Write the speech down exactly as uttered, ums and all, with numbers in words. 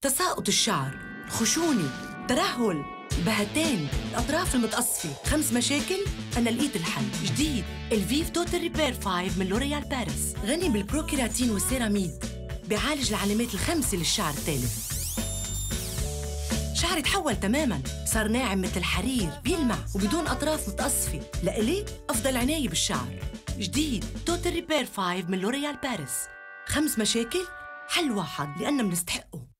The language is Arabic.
تساقط الشعر، خشونة، ترهل، البهتين، الأطراف المتقصفة، خمس مشاكل؟ أنا لقيت الحل. جديد الفيف توتال ريبير خمسة من لوريال باريس، غني بالبروكيراتين والسيراميد، بيعالج العلامات الخمسة للشعر التالف. شعري تحول تماماً، صار ناعم مثل الحرير، بيلمع وبدون أطراف متقصفة. لإلي أفضل عناية بالشعر. جديد توتال ريبير خمسة من لوريال باريس، خمس مشاكل حل واحد، لأننا منستحقه.